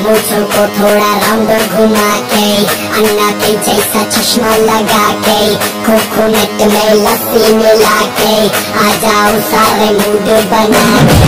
मुझको थोड़ा राउंड घुमा के, अन्ना के जैसा चश्मा लगा के, कोकोनट में लस्सी मिला के, आ जाओ सारे मूड बना के।